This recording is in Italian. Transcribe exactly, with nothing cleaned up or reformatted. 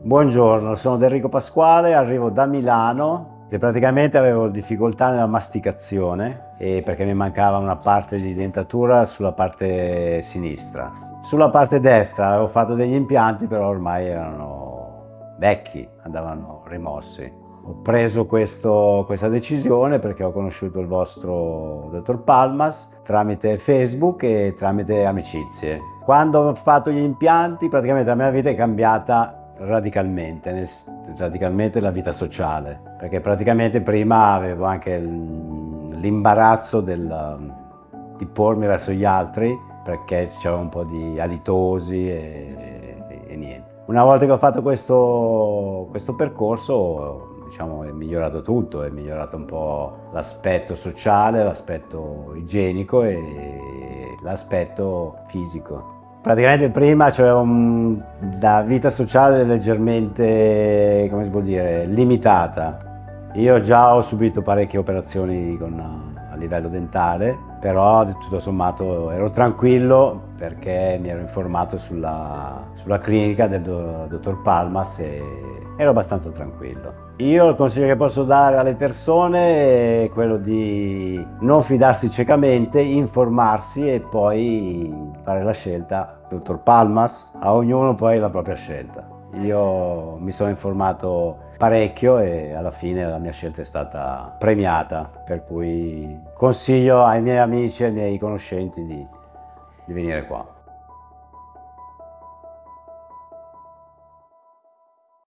Buongiorno, sono Enrico Pasquale, arrivo da Milano e praticamente avevo difficoltà nella masticazione e perché mi mancava una parte di dentatura sulla parte sinistra. Sulla parte destra avevo fatto degli impianti, però ormai erano vecchi, andavano rimossi. Ho preso questo, questa decisione perché ho conosciuto il vostro dottor Palmas tramite Facebook e tramite amicizie. Quando ho fatto gli impianti, praticamente la mia vita è cambiata radicalmente, nel, radicalmente la vita sociale, perché praticamente prima avevo anche l'imbarazzo del, di pormi verso gli altri, perché c'era un po' di alitosi e, e, e niente. Una volta che ho fatto questo, questo percorso, diciamo, è migliorato tutto, è migliorato un po' l'aspetto sociale, l'aspetto igienico e l'aspetto fisico. Praticamente prima c'era un, la vita sociale leggermente, come si può dire, limitata. Io già ho subito parecchie operazioni con, a livello dentale, però tutto sommato ero tranquillo perché mi ero informato sulla, sulla clinica del do, dottor Palmas e ero abbastanza tranquillo. Io il consiglio che posso dare alle persone è quello di non fidarsi ciecamente, informarsi e poi fare la scelta. Dottor Palmas, a ognuno poi la propria scelta. Io mi sono informato parecchio e alla fine la mia scelta è stata premiata, per cui consiglio ai miei amici e ai miei conoscenti di, di venire qua.